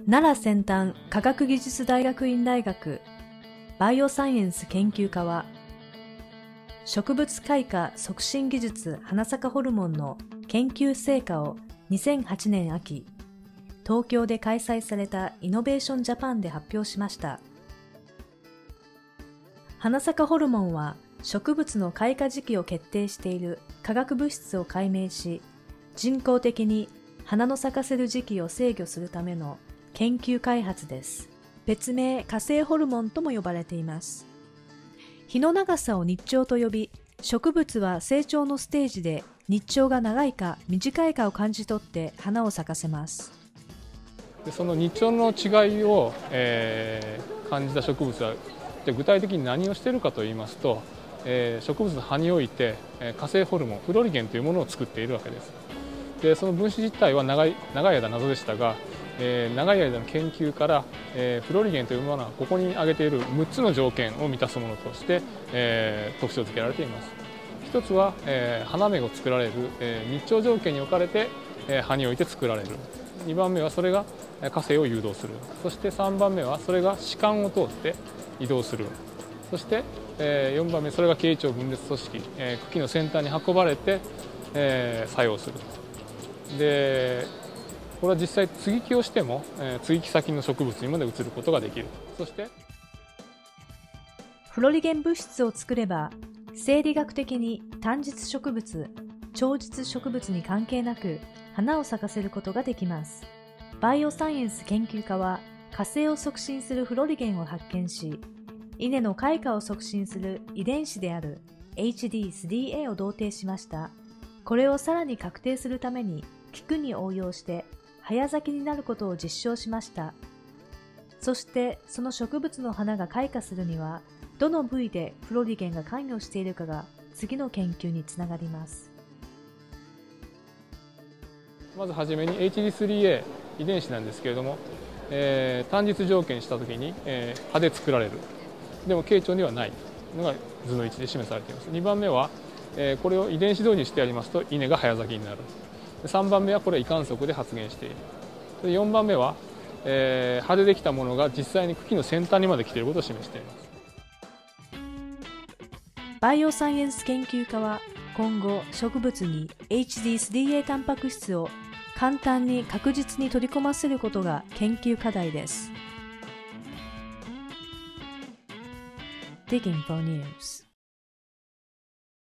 奈良先端科学技術大学院大学バイオサイエンス研究科は、植物開花促進技術花咲ホルモンの研究成果を2008年秋、東京で開催されたイノベーションジャパンで発表しました。花咲ホルモンは植物の開花時期を決定している化学物質を解明し、人工的に花の咲かせる時期を制御するための研究開発です。別名火星ホルモンとも呼ばれています。日の長さを日照と呼び、植物は成長のステージで日照が長いか短いかを感じ取って花を咲かせます。 でその日照の違いを、感じた植物は具体的に何をしているかといいますと、植物の葉において火星ホルモンフロリゲンというものを作っているわけです。でその分子実態は長い間謎でしたが、長い間の研究から、フロリゲンというものはここに挙げている6つの条件を満たすものとして、特徴付けられています。一つは、花芽を作られる、日照条件に置かれて、葉において作られる。2番目はそれが火星を誘導する。そして3番目はそれが歯間を通って移動する。そして、4番目それが経腸分裂組織、茎の先端に運ばれて、作用する。でこれは実際接ぎ木をしても、接ぎ木先の植物にまで移ることができる。そしてフロリゲン物質を作れば、生理学的に単日植物、長日植物に関係なく花を咲かせることができます。バイオサイエンス研究家は火星を促進するフロリゲンを発見し、稲の開花を促進する遺伝子である HD3A を同定しました。これをさらに確定するために菊に応用して早咲きになることを実証しました。そしてその植物の花が開花するには、どの部位でフロリゲンが関与しているかが次の研究につながります。 まずはじめに HD3A 遺伝子なんですけれども、単日条件にしたときに、葉で作られる。でも経腸にはないのが図の1で示されています。2番目は、これを遺伝子導入してやりますと稲が早咲きになる。3番目はこれは胃管束で発現している。4番目は、葉でできたものが実際に茎の先端にまで来ていることを示しています。 バイオサイエンス研究家は今後植物に HD3A タンパク質を簡単に確実に取り込ませることが研究課題です。Digging for News